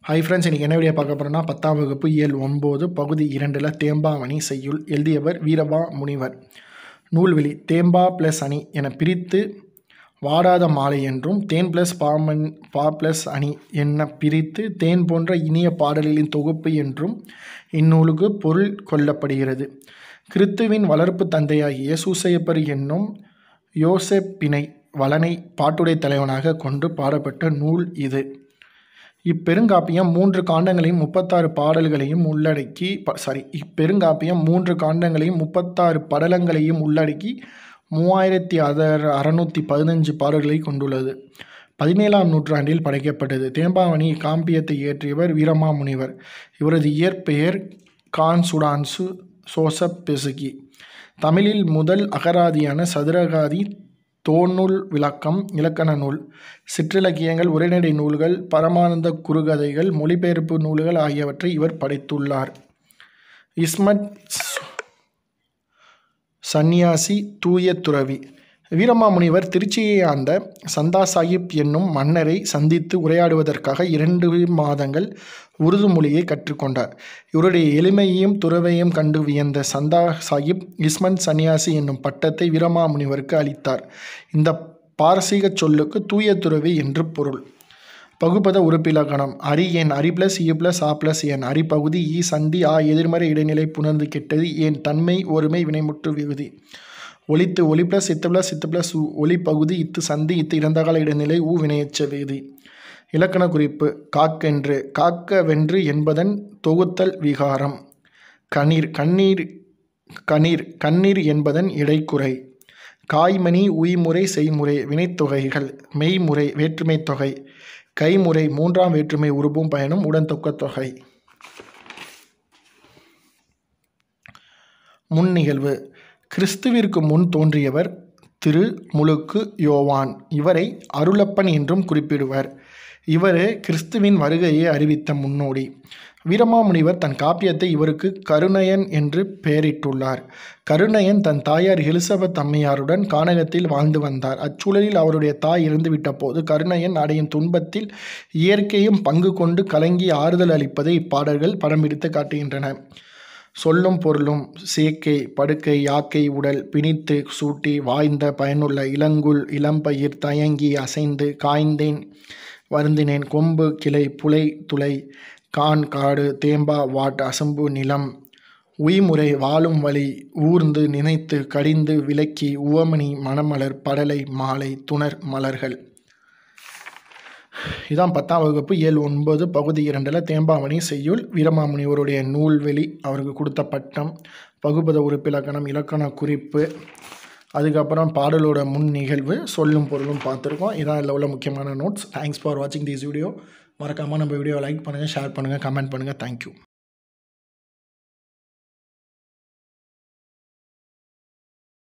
Hi friends, இன்றைக்கி என்ன video பார்க்க போகிறோன்னா 10ஆம் வகுப்பு இயல் 9 பகுதி 2 தேம்பாவணி செய்யுள். எழுதியவர் வீரமா முனிவர். நூல்வெளி. தேம்பா ப்ளஸ் அணி என பிரித்து வாடாத மாலை என்றும், தேன் ப்ளஸ் பா ப்ளஸ் அணி என பிரித்து தேன் போன்ற இனிய பாடல்களின் தொகுப்பு என்றும் இந்நூலுக்கு பொருள் கொள்ளப்படுகிறது. கிறித்துவின் வளர்ப்பு தந்தையாகிய சூசையப்பர் என்னும் யோசேப்பினை வளனை பாட்டுடை தலைவனாக கொண்டு பாடப்பட்ட நூல் இது. இப்பெருங்காப்பியம் 3 காண்டங்களையும் 36 பாடல்களையும் உள்ளடக்கி இப்பெருங்காப்பியம் 3 காண்டங்களையும் 36 படலங்களையும் உள்ளடக்கி 3615 பாடல்களை கொண்டுள்ளது. 17ஆம் நூற்றாண்டில் படைக்கப்பட்டது. தேம்பாவணி இக்காப்பியத்தை இயற்றியவர் வீரமா முனிவர். இவரது இயற்பெயர் கான்சுடான்சு சோசப் பெசுகி. தமிழில் முதல் அகராதியான சதுரகாதி, தோநூல் விளக்கம், இலக்கண நூல், சிற்றிலக்கியங்கள், உரைநடை நூல்கள், பரமானந்த குறுகதைகள், மொழிபெயர்ப்பு நூல்கள் ஆகியவற்றை இவர் படைத்துள்ளார். இஸ்மத் சந்நியாசி, தூய துறவி. வீரமா முனிவர் திருச்சியை ஆண்ட சந்தா சாஹிப் என்னும் மன்னரை சந்தித்து உரையாடுவதற்காக 2 மாதங்கள் உருது மொழியை கற்றுக்கொண்டார். இவருடைய எளிமையையும் துறவையும் கண்டு வியந்த சந்தா சாஹிப் இஸ்மத் சந்நியாசி என்னும் பட்டத்தை வீரமா முனிவருக்கு அளித்தார். இந்த பாரசீக சொல்லுக்கு தூய துறவி என்று பொருள். பகுபத உறுப்பிலக்கணம். அரி எண் அரி ப்ளஸ் இ ப்ளஸ் ஆ ப்ளஸ் எண். அரி பகுதி ஈ சந்தி ஆ எதிர்மறை இடைநிலை புணர்ந்து கெட்டது என் தன்மை ஒருமை வினைமுற்று விகுதி. ஒலித்து ஒலி ப்ளஸ் இத்து ப்ளஸ் இத்து ப்ளஸ் உ. ஒலி பகுதி இத்து சந்தி இத்து இறந்தகால இடைநிலை ஊ வினையெச்ச விகுதி. இலக்கண குறிப்பு. காக்கென்று காக்க வென்று என்பதன் தொகுத்தல் விகாரம். கணீர் கண்ணீர் என்பதன் இடைக்குறை. காய்மணி உய்முறை செய்முறை வினைத்தொகைகள். மெய்முறை வேற்றுமை தொகை. கைமுறை 3ஆம் வேற்றுமை உருபும் பயனும் உடன் தொக்க தொகை. முன் நிகழ்வு. கிறிஸ்துவிற்கு முன் தோன்றியவர் திரு முழுக்கு யோவான். இவரை அருளப்பன் என்றும் குறிப்பிடுவர். இவர் கிறிஸ்துவின் வருகையை அறிவித்த முன்னோடி. வீரமா முனிவர் தன் காப்பியத்தை இவருக்கு கருணையன் என்று பெயரிட்டுள்ளார். கருணையன் தன் தாயார் எலிசபெத் அம்மையாருடன் கானகத்தில் வாழ்ந்து வந்தார். அச்சூழலில் அவருடைய தாய் இறந்துவிட்ட போது கருணையன் அடையும் துன்பத்தில் இயற்கையும் பங்கு கொண்டு கலங்கி ஆறுதல் அளிப்பதை இப்பாடல்கள் படம் பிடித்து காட்டுகின்றன. சொல்லும் பொருளும். சேக்கை படுக்கை, யாக்கை உடல், பிணித்து சூட்டி, வாய்ந்த பயனுள்ள, இளங்குல் இளம்பயிர், தயங்கி அசைந்து, காய்ந்தேன் வருந்தினேன், கொம்பு கிளை, புலை துளை, கான் காடு, தேம்பா வாட், அசம்பு நிலம், உய்முறை வாழும் வழி, ஊர்ந்து நினைத்து கடிந்து விலக்கி, உவமணி மணமலர், படலை மாலை, துணர் மலர்கள். இதான் 10ஆம் வகுப்பு இயல் 9 பகுதி 2 தேம்பாவணி செய்யுள். வீரமா முனிவருடைய நூல்வெளி, அவருக்கு கொடுத்த பட்டம், பகுபத உறுப்பிலக்கணம், இலக்கண குறிப்பு, அதுக்கப்புறம் பாடலோட முன் நிகழ்வு, சொல்லும் பொருளும் பார்த்துருக்கோம். இதான் இதில் உள்ள முக்கியமான நோட்ஸ். தேங்க்ஸ் ஃபார் வாட்சிங் திஸ் வீடியோ. மறக்காமல் நம்ம வீடியோவை லைக் பண்ணுங்கள், ஷேர் பண்ணுங்கள், கமெண்ட் பண்ணுங்கள். தேங்க்யூ.